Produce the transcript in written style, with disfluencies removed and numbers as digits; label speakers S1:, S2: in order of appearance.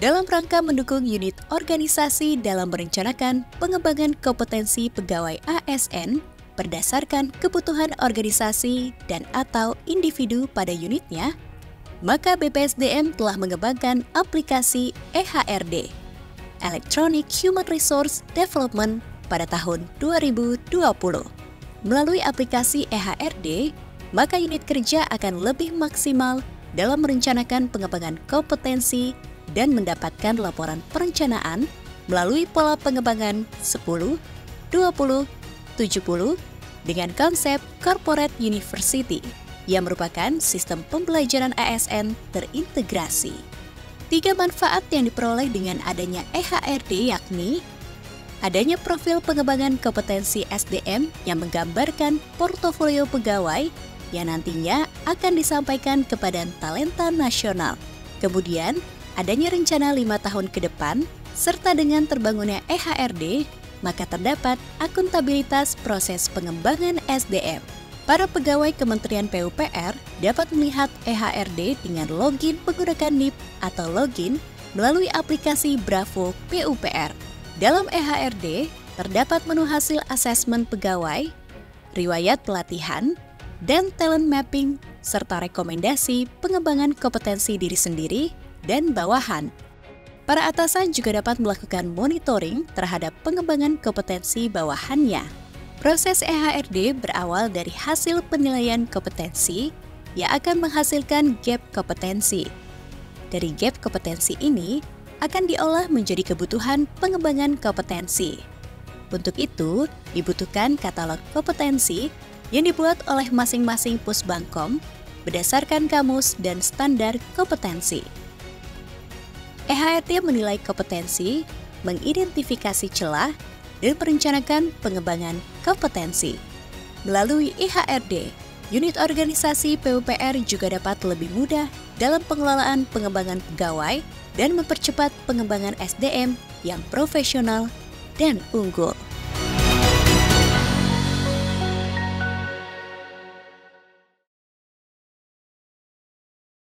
S1: dalam rangka mendukung unit organisasi dalam merencanakan pengembangan kompetensi pegawai ASN berdasarkan kebutuhan organisasi dan atau individu pada unitnya, maka BPSDM telah mengembangkan aplikasi EHRD, Electronic Human Resource Development, pada tahun 2020. Melalui aplikasi EHRD, maka unit kerja akan lebih maksimal dalam merencanakan pengembangan kompetensi dan mendapatkan laporan perencanaan melalui pola pengembangan 10, 20, 70 dengan konsep Corporate University yang merupakan sistem pembelajaran ASN terintegrasi. 3 manfaat yang diperoleh dengan adanya EHRD yakni adanya profil pengembangan kompetensi SDM yang menggambarkan portofolio pegawai yang nantinya akan disampaikan kepada talenta nasional. Kemudian, adanya rencana 5 tahun ke depan, serta dengan terbangunnya EHRD, maka terdapat akuntabilitas proses pengembangan SDM. Para pegawai Kementerian PUPR dapat melihat EHRD dengan login menggunakan NIP atau login melalui aplikasi Bravo PUPR. Dalam EHRD, terdapat menu hasil asesmen pegawai, riwayat pelatihan, dan talent mapping, serta rekomendasi pengembangan kompetensi diri sendiri dan bawahan. Para atasan juga dapat melakukan monitoring terhadap pengembangan kompetensi bawahannya. Proses EHRD berawal dari hasil penilaian kompetensi yang akan menghasilkan gap kompetensi. Dari gap kompetensi ini akan diolah menjadi kebutuhan pengembangan kompetensi. Untuk itu, dibutuhkan katalog kompetensi yang dibuat oleh masing-masing Pusbangkom berdasarkan kamus dan standar kompetensi. EHRD menilai kompetensi, mengidentifikasi celah, dan merencanakan pengembangan kompetensi. Melalui EHRD, unit organisasi PUPR juga dapat lebih mudah dalam pengelolaan pengembangan pegawai dan mempercepat pengembangan SDM yang profesional dan unggul.